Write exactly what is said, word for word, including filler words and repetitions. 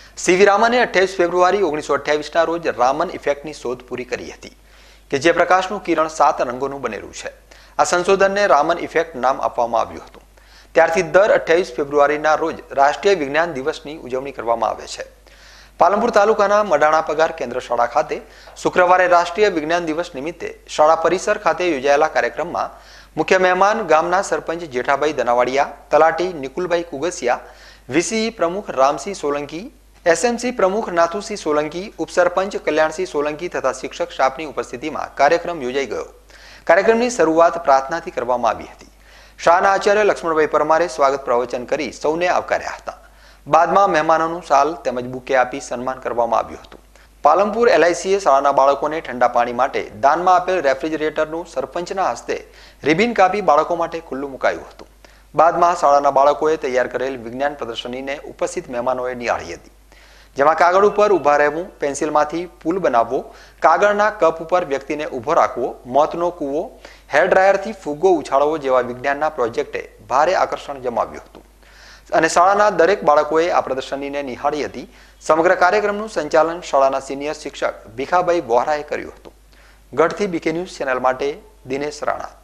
સીવી રામને અઠ્યાવીસ ફેબ્રુઆરી ઓગણીસો અઠ્યાવીસના રોજ રામન ઇફેક્ટની શોધ પૂરી કરી હતી કે જે પ્રકાશનું કિરણ સાત રંગોનું બનેલું છે. આ સંશોધનને રામન ઇફેક્ટ નામ આપવામાં આવ્યું હતું. ત્યારથી દર અઠ્યાવીસ ફેબ્રુઆરીના રોજ રાષ્ટ્રીય વિજ્ઞાન દિવસની ઉજવણી કરવામાં આવે છે. પાલનપુર તાલુકાના મડાણા પગાર કેન્દ્ર શાળા ખાતે શુક્રવારે રાષ્ટ્રીય વિજ્ઞાન દિવસ નિમિત્તે શાળા પરિસર ખાતે યોજાયેલા કાર્યક્રમમાં મુખ્ય મહેમાન ગામના સરપંચ જેઠાભાઈ દનાવાડિયા, તલાટી નિકુલભાઈ કુગસિયા, વીસીઈ પ્રમુખ રામસિંહ સોલંકી, એસએમસી પ્રમુખ નાથુસિંહ સોલંકી, ઉપસરપંચ કલ્યાણસિંહ સોલંકી તથા શિક્ષક સ્ટાફની ઉપસ્થિતિમાં કાર્યક્રમ યોજાઈ ગયો. કાર્યક્રમની શરૂઆત પ્રાર્થનાથી કરવામાં આવી હતી. શાળાના આચાર્ય લક્ષ્મણભાઈ પરમારે સ્વાગત પ્રવચન કરી સૌને આવકાર્યા હતા. બાદમાં મહેમાનોનું શાલ તેમજ બુકે આપી સન્માન કરવામાં આવ્યું હતું. પાલનપુર એલઆઈસીએ શાળાના બાળકોને ઠંડા પાણી માટે દાનમાં આપેલ રેફ્રિજરેટરનું સરપંચના હસ્તે રિબિન કાપી બાળકો માટે ખુલ્લું મુકાયું હતું. બાદમાં શાળાના બાળકોએ તૈયાર કરેલ વિજ્ઞાન પ્રદર્શનીને ઉપસ્થિત મહેમાનોએ નિહાળી હતી, જેમાં કાગળ ઉપર ઊભા રહેવું, પેન્સિલમાંથી પુલ બનાવવો, કાગળના કપ ઉપર વ્યક્તિને ઊભો રાખવો, મોતનો કૂવો, હેર ડ્રાયરથી ફુગ્ગો ઉછાળવો જેવા વિજ્ઞાનના પ્રોજેક્ટે ભારે આકર્ષણ જમાવ્યું હતું અને શાળાના દરેક બાળકોએ આ પ્રદર્શનીને નિહાળી હતી. સમગ્ર કાર્યક્રમનું સંચાલન શાળાના સિનિયર શિક્ષક ભીખાભાઈ વોહરાએ કર્યું હતું. ગઢથી બીકે ન્યૂઝ ચેનલ માટે દિનેશ રાણા.